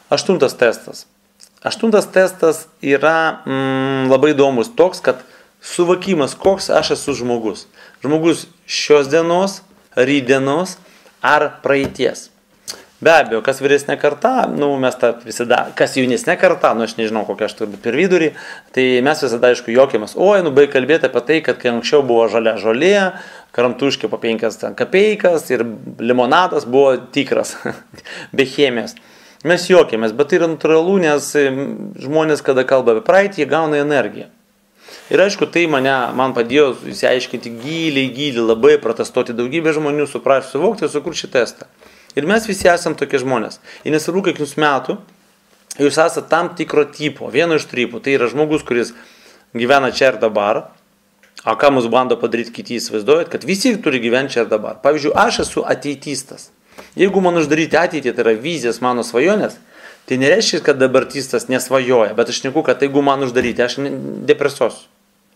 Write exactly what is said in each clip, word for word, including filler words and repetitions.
Aštuntas testas. Aštuntas testas yra mm, labai įdomus toks, kad suvokimas, koks aš esu žmogus. Žmogus šios dienos, rytdienos ar praeities. Be abejo, kas vyresnė karta, nu, mes tą visada, kas jaunesnė karta, nu, aš nežinau, kokia aš turbūt per vidurį, tai mes visada, aišku, juokiamės, oi, nu, baig kalbėti apie tai, kad kai anksčiau buvo žalia žolė, karamtuškė po penkias kapeikas ir limonadas buvo tikras, be chemijos. Mes juokiamės, bet tai yra natūralu, nes žmonės, kada kalba apie praeitį, jie gauna energiją. Ir aišku, tai mane, man padėjo įsiaiškinti giliai, giliai, labai protestuoti daugybę žmonių, suprasti, suvokti ir sukurti šį testą. Ir mes visi esame tokie žmonės. Ir nesvarbu, kiek jūs metų, jūs esate tam tikro tipo, vieno iš tripų. Tai yra žmogus, kuris gyvena čia ir dabar. O ką mus bando padaryti kiti, įsivaizduojat, kad visi turi gyventi čia ir dabar. Pavyzdžiui, aš esu ateitistas. Jeigu man uždaryti ateitį, tai yra vizijas mano svajonės, tai nereiškia, kad dabartistas nesvajoja. Bet aš neku, kad jeigu man uždaryti, aš depresuosiu.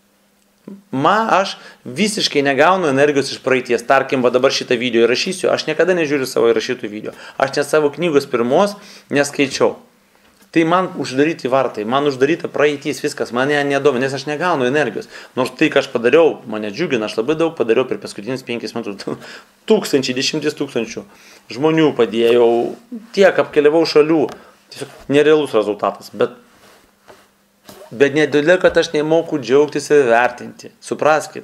Man aš visiškai negaunu energijos iš praeities. Tarkim, va dabar šitą video įrašysiu, aš niekada nežiūriu savo įrašytų video. Aš net savo knygos pirmos neskaičiau. Tai man uždaryti vartai, man uždaryta praeitis, viskas, mane nedomina, nes aš negaunu energijos. Nors tai, ką aš padariau, mane džiugina, aš labai daug padariau per paskutinius penkis metus. Tūkstančiai, dešimtis tūkstančių žmonių padėjau, tiek apkeliavau šalių. Tiesiog nerealus rezultatas, bet Bet ne dėl, kad aš nemoku džiaugtis ir vertinti. Supraskit.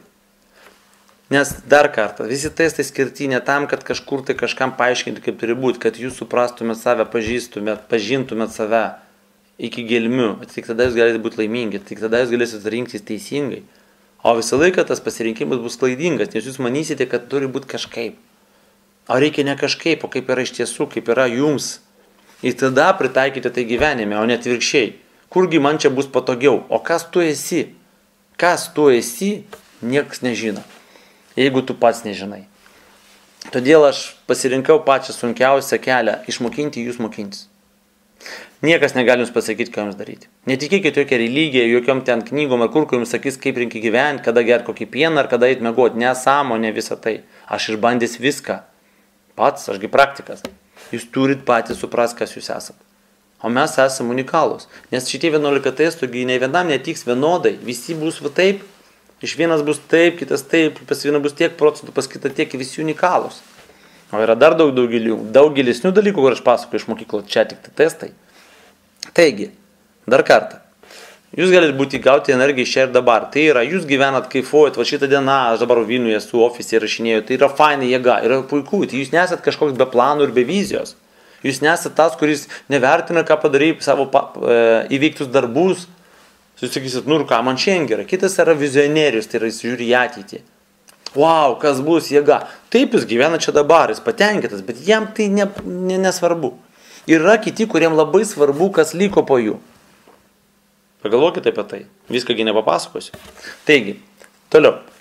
Nes dar kartą, visi testai skirti ne tam, kad kažkur tai kažkam paaiškinti, kaip turi būti, kad jūs suprastumėt save, pažįstumėt, pažintumėt save iki gelmių. Tik tada jūs galite būti laimingi, tik tada jūs galėsite rinktis teisingai. O visą laiką tas pasirinkimas bus klaidingas, nes jūs manysite, kad turi būti kažkaip. O reikia ne kažkaip, o kaip yra iš tiesų, kaip yra jums. Ir tada pritaikyti tai gyvenime, o ne atvirkščiai. Kurgi man čia bus patogiau? O kas tu esi? Kas tu esi, niekas nežino. Jeigu tu pats nežinai. Todėl aš pasirinkau pačią sunkiausią kelią - išmokinti jūs mokintis. Niekas negali jums pasakyti, ką jums daryti. Netikėkite jokią religiją, jokiom ten knygom ar kur, kur jums sakys, kaip reikia gyventi, kada gerti kokį pieną ar kada eit miegoti. Nesąmonė visą tai. Aš išbandęs viską. Pats, ašgi praktikas. Jūs turit patys suprasti, kas jūs esat. O mes esame unikalūs. Nes šitie vienuolika testų, ne vienam netiks vienodai. Visi bus va taip. Iš vienas bus taip, kitas taip. Pas vieną bus tiek procentų, pas kitą tiek. Visi unikalūs. O yra dar daug daugelių, daugelesnių dalykų, kur aš pasakoju iš mokyklos. Čia tik testai. Taigi, dar kartą. Jūs galite būti gauti energiją čia ir dabar. Tai yra, jūs gyvenat, kaifuojat. Va šitą dieną, aš dabar Vilniuje esu ofise rašinėjau. Tai yra faina jėga. Yra puiku. Tai jūs nesat kažkoks be planų ir be vizijos. Jūs nesate tas, kuris nevertina, ką padarai savo pa, e, įveiktus darbus. Jūs sakysit, nu ir ką, man šiandien gerai. Kitas yra vizionierius, tai yra jis žiūri į ateitį. Wow, kas bus jėga. Taip, jis gyvena čia dabar, jis patenkintas, bet jam tai ne, ne, nesvarbu. Ir yra kiti, kuriem labai svarbu, kas liko po jų. Pagalvokite apie tai. Viskągi nepapasakosiu. Taigi, toliau.